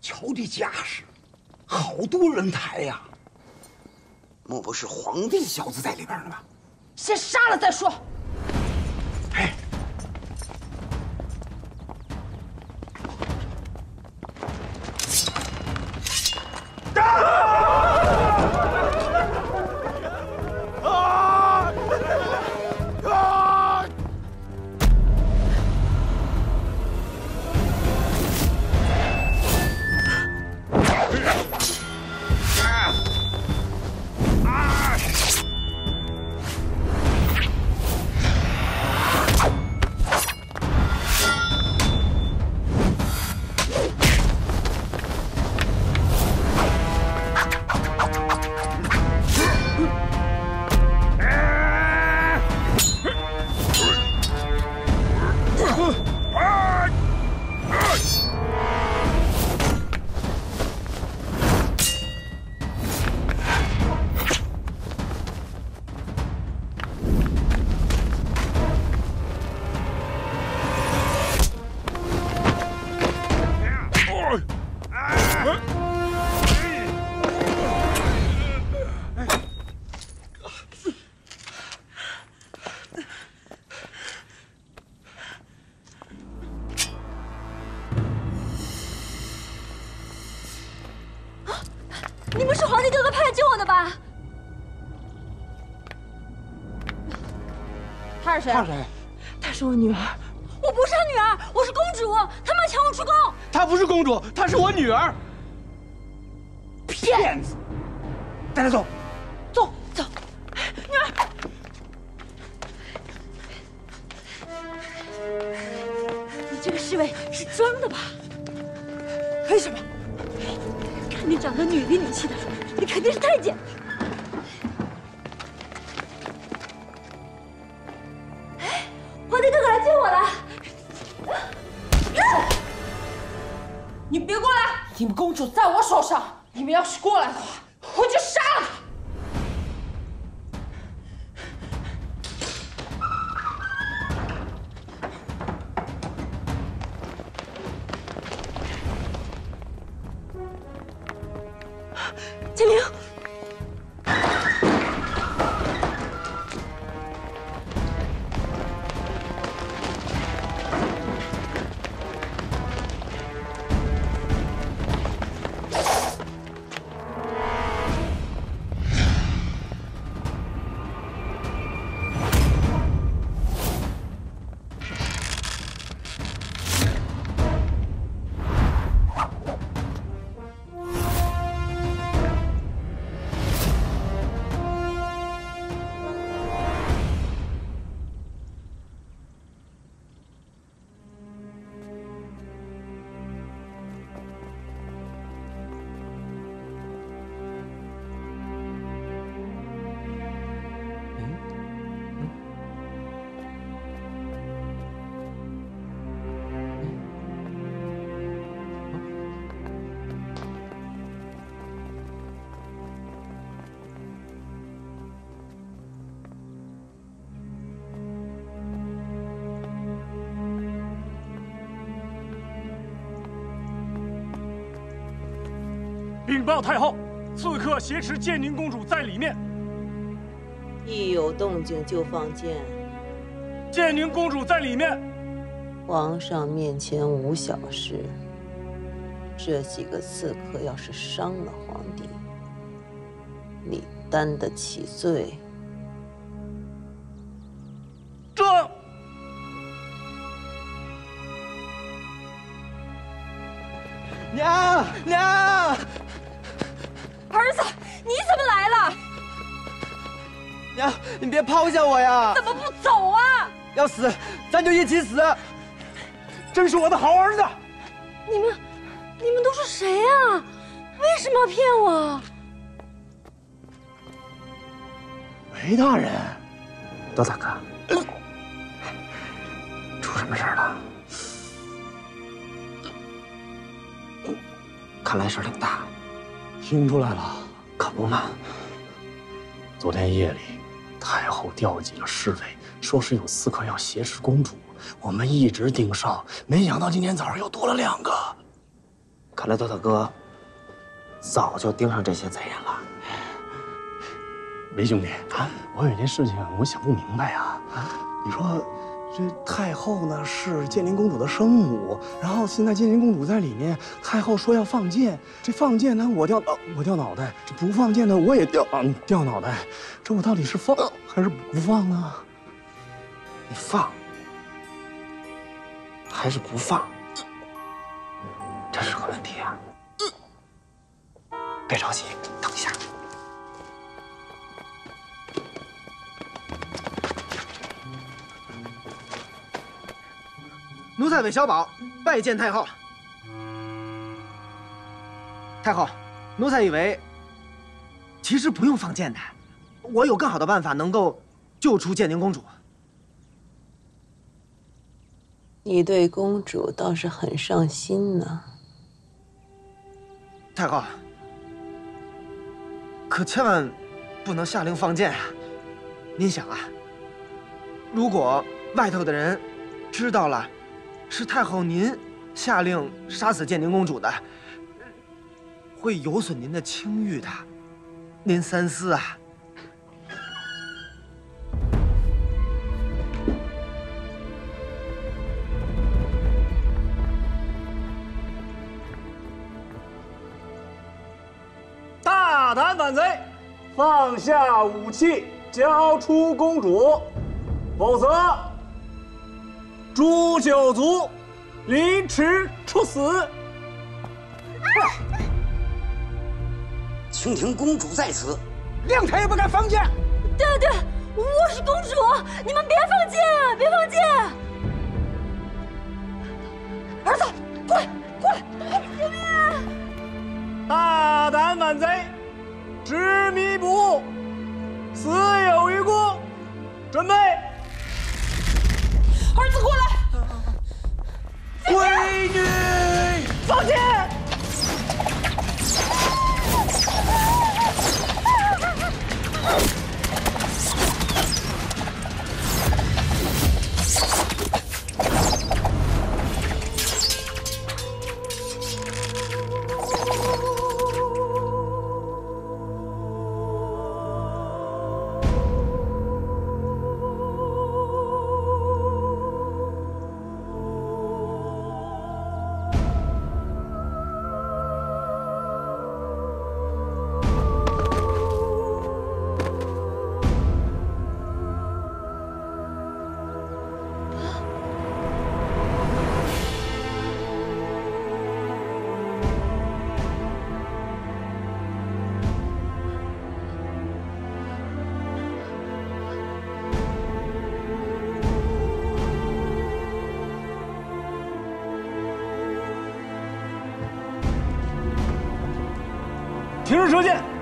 瞧这架势，好多人抬呀！莫不是皇帝小子在里边呢吧？ 先杀了再说。 哎。 你们是皇帝哥哥派来救我的吧？他是谁？ 他谁？ 她是我女儿。我不是她女儿，我是公主。他们要抢我出宫。 她不是公主，她是我女儿。 骗子！带他走。 走走，女儿。你这个侍卫是装的吧？ 为什么？ 看你长得女里女气的，你肯定是太监。哎，皇帝哥哥来救我了！你别过来！你们公主在我手上，你们要是过来的话，我就杀了她。 建明， 禀报太后，刺客挟持建宁公主在里面。 一有动静就放箭。 建宁公主在里面。 皇上面前无小事。这几个刺客要是伤了皇帝，你担得起罪？ 这。 娘，娘， 儿子，你怎么来了？ 娘，你别抛下我呀！ 怎么不走啊？ 要死，咱就一起死！ 真是我的好儿子！ 你们都是谁啊？为什么要骗我？ 韦大人，多大哥，出什么事了？ 看来事儿挺大， 听出来了， 可不嘛。 昨天夜里，太后调集了侍卫，说是有刺客要挟持公主。我们一直盯梢，没想到今天早上又多了2个。 看来多大哥早就盯上这些贼人了。 韦兄弟啊，我有件事情我想不明白啊。你说这太后呢是建宁公主的生母，然后现在建宁公主在里面，太后说要放箭，这放箭呢我掉脑袋，这不放箭呢我也掉脑袋，这我到底是放还是不放呢？ 你放还是不放？这是个问题啊！别着急，等一下。 奴才韦小宝拜见太后。太后，奴才以为其实不用放箭的，我有更好的办法能够救出建宁公主。 你对公主倒是很上心呢。 太后，可千万不能下令放箭啊！您想啊，如果外头的人知道了是太后您下令杀死建宁公主的，会有损您的清誉的。您三思啊！ 大胆反贼，放下武器，交出公主，否则诛九族，凌迟处死。 清廷公主在此， 亮太也不敢放箭。 对，我是公主，你们别放箭啊，别放箭！儿子，过来，救命啊！ 大胆反贼，执迷不悟，死有余辜。准备， 儿子过来！ 闺女，放箭！停止射箭！